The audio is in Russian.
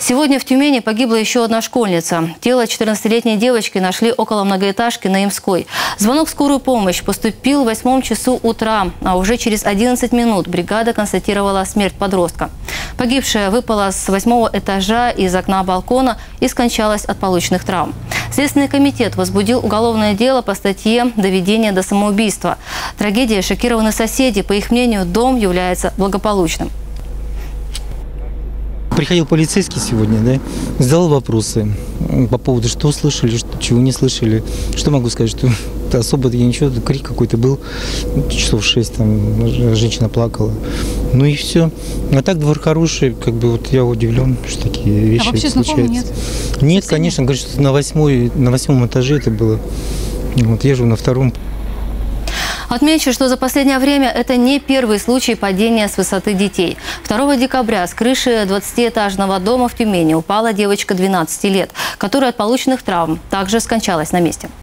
Сегодня в Тюмени погибла еще одна школьница. Тело 14-летней девочки нашли около многоэтажки на Имской. Звонок в скорую помощь поступил в 8 часу утра, а уже через 11 минут бригада констатировала смерть подростка. Погибшая выпала с 8-го этажа из окна балкона и скончалась от полученных травм. Следственный комитет возбудил уголовное дело по статье «Доведение до самоубийства». Трагедия шокированы соседи. По их мнению, дом является благополучным. Приходил полицейский сегодня, да, задал вопросы по поводу, что слышали, чего не слышали. Что могу сказать, что особо я ничего, крик какой-то был, часов 6, там, женщина плакала. Ну и все. А так двор хороший, как бы вот я удивлен, что такие вещи случаются. Нет? Нет, конечно, говорят, что на 8-м этаже это было. Вот я живу на 2-м. Отмечу, что за последнее время это не первый случай падения с высоты детей. 2 декабря с крыши 20-этажного дома в Тюмени упала девочка 12 лет, которая от полученных травм также скончалась на месте.